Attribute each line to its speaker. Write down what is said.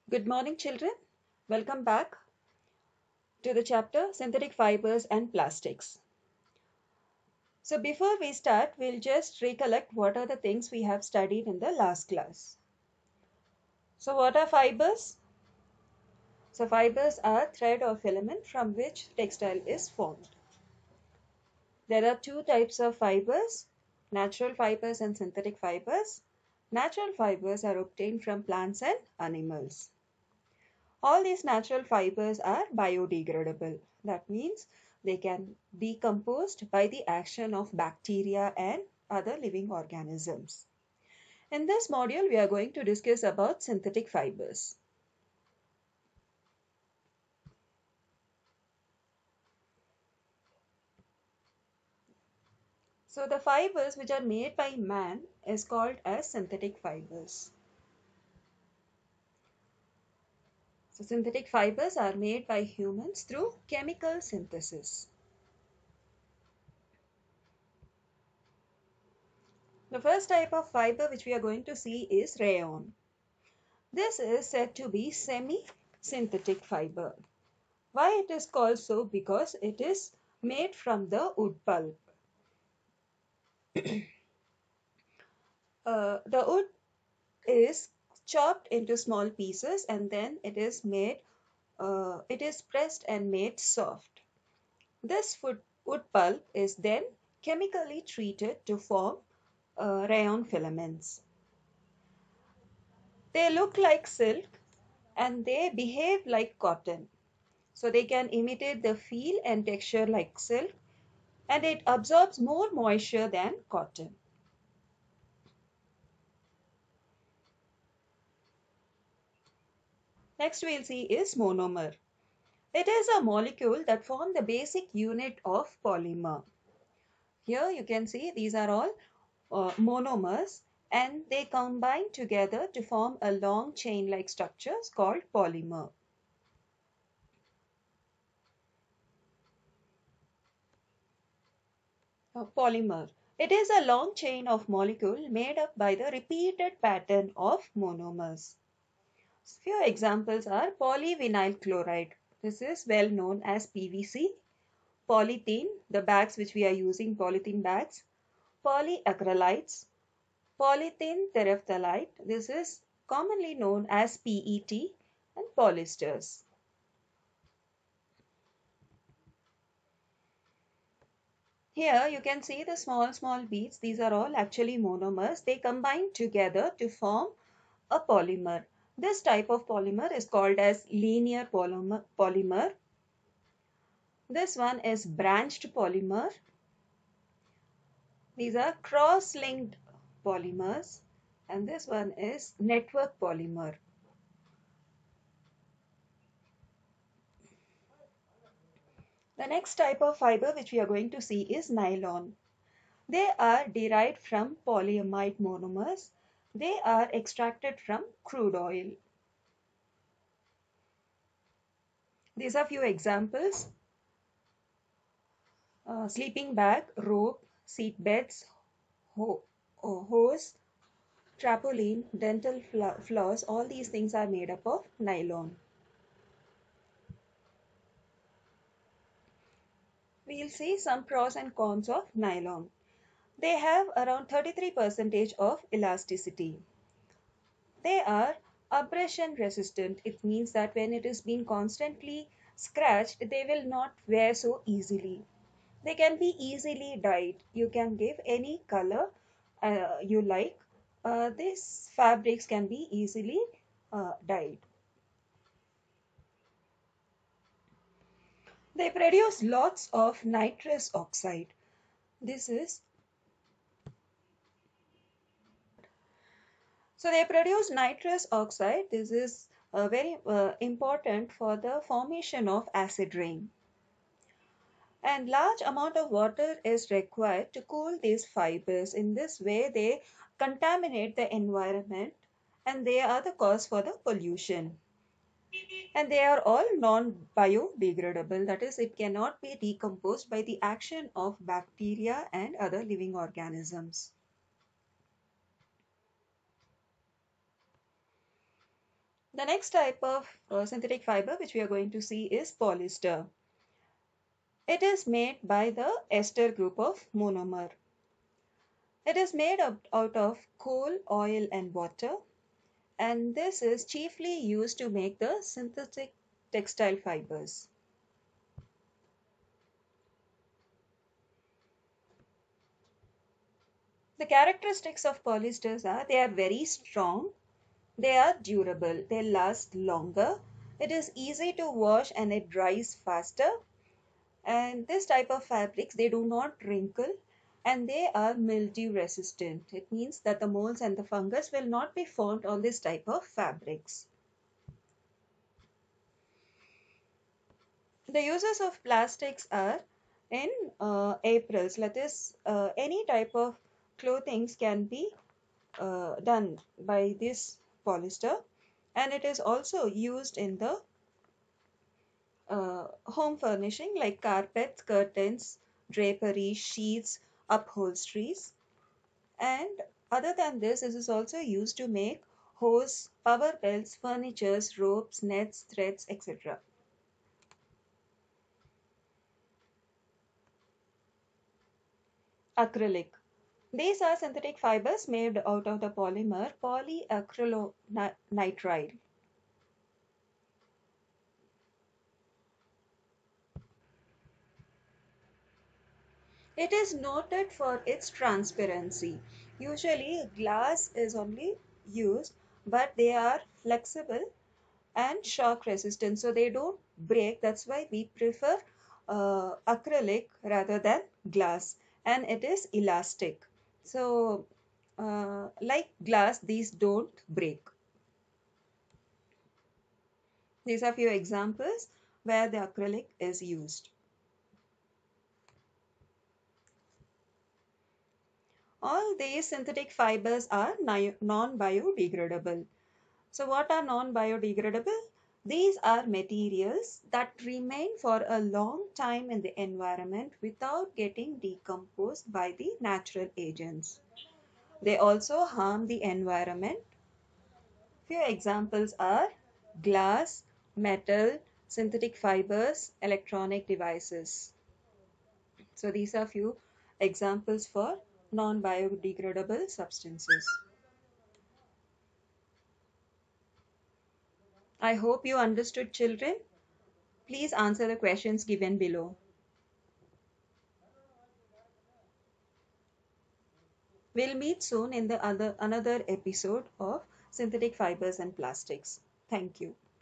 Speaker 1: Good morning, children. Welcome back to the chapter Synthetic Fibers and Plastics. So, before we start, we'll just recollect what are the things we have studied in the last class. So, what are fibers? So, fibers are thread or filament from which textile is formed. There are two types of fibers, natural fibers and synthetic fibers. Natural fibers are obtained from plants and animals. All these natural fibers are biodegradable. That means they can decomposed by the action of bacteria and other living organisms. In this module, we are going to discuss about synthetic fibers. So the fibers which are made by man is called as synthetic fibers. So synthetic fibers are made by humans through chemical synthesis. The first type of fiber which we are going to see is rayon. This is said to be semi-synthetic fiber. Why it is called so? Because it is made from the wood pulp. The wood is chopped into small pieces and then it is pressed and made soft. This wood pulp is then chemically treated to form rayon filaments. They look like silk and they behave like cotton. So they can imitate the feel and texture like silk, and it absorbs more moisture than cotton. Next we'll see is monomer. It is a molecule that forms the basic unit of polymer. Here you can see these are all monomers and they combine together to form a long chain-like structures called polymer. Polymer. It is a long chain of molecule made up by the repeated pattern of monomers. Few examples are polyvinyl chloride. This is well known as PVC. Polythene, the bags which we are using, polythene bags. Polyacrylides. Polythene terephthalate. This is commonly known as PET. And polyesters. Here you can see the small beads. These are all actually monomers. They combine together to form a polymer. This type of polymer is called as linear polymer. This one is branched polymer. These are cross-linked polymers. And this one is network polymer. The next type of fiber which we are going to see is nylon. They are derived from polyamide monomers. They are extracted from crude oil. These are few examples. Sleeping bag, rope, seat beds, hose, trampoline, dental floss, all these things are made up of nylon. We'll see some pros and cons of nylon. They have around 33% of elasticity. They are abrasion resistant. It means that when it is being constantly scratched, they will not wear so easily. They can be easily dyed. You can give any color you like. These fabrics can be easily dyed. They produce lots of nitrous oxide. This is So they produce nitrous oxide. This is very important for the formation of acid rain. And large amount of water is required to cool these fibers. In this way, they contaminate the environment and they are the cause for the pollution. And they are all non-biodegradable. That is, it cannot be decomposed by the action of bacteria and other living organisms. The next type of synthetic fiber which we are going to see is polyester. It is made by the ester group of monomer. It is made out of coal, oil, and water, and this is chiefly used to make the synthetic textile fibers. The characteristics of polyesters are they are very strong, they are durable, they last longer, it is easy to wash and it dries faster, and this type of fabrics they do not wrinkle and they are mildew resistant. It means that the molds and the fungus will not be formed on this type of fabrics. The uses of plastics are in aprils, that is any type of clothing can be done by this polyester, and it is also used in the home furnishing like carpets, curtains, drapery, sheets, upholsteries. And other than this, this is also used to make hose, power belts, furnitures, ropes, nets, threads, etc. Acrylic. These are synthetic fibers made out of the polymer polyacrylonitrile. It is noted for its transparency. Usually, glass is only used, but they are flexible and shock resistant, so they don't break. That's why we prefer acrylic rather than glass, and it is elastic. So, like glass, these don't break. These are few examples where the acrylic is used. All these synthetic fibers are non-biodegradable. So, what are non biodegradable? These are materials that remain for a long time in the environment without getting decomposed by the natural agents. They also harm the environment. Few examples are glass, metal, synthetic fibers, electronic devices. So, these are few examples for non biodegradable substances. I hope you understood, children. Please answer the questions given below. We'll meet soon in the another episode of synthetic fibers and plastics. Thank you.